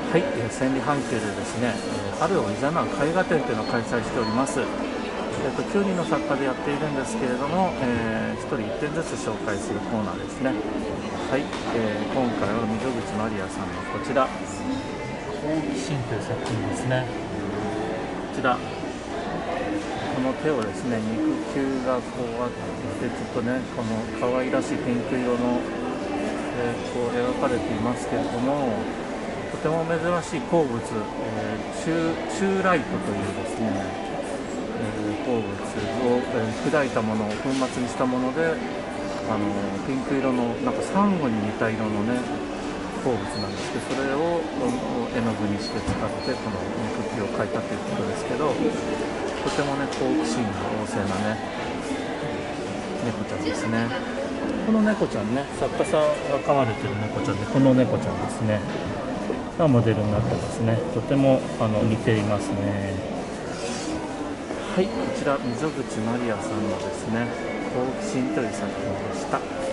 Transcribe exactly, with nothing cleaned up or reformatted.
はい、えー、千里阪急でですね、えー春を誘う絵画展というのを開催しております。えーと、きゅうにんの作家でやっているんですけれども、えー、ひとりいってんずつ紹介するコーナーですね。はい、えー、今回は溝口まりやさんのこちら、好奇心という作品ですね。こちら、この手をですね、肉球がこうあって、ちょっとね、この可愛らしいピンク色の、えー、こう描かれていますけれども、とても珍しい鉱物、えー、シュシューライトというですね、えー、鉱物を、えー、砕いたものを粉末にしたもので、あのピンク色のなんかサンゴに似た色のね鉱物なんですけど、それを絵の具にして使ってこの肉球を描いたということですけど、とてもね好奇心が旺盛なね猫ちゃんですね。この猫ちゃんね、作家さんが飼われてる猫ちゃんで、この猫ちゃんですねがモデルになってますね。とてもあの似ていますね。はい、こちら溝口まりやさんのですね好奇心という作品でした。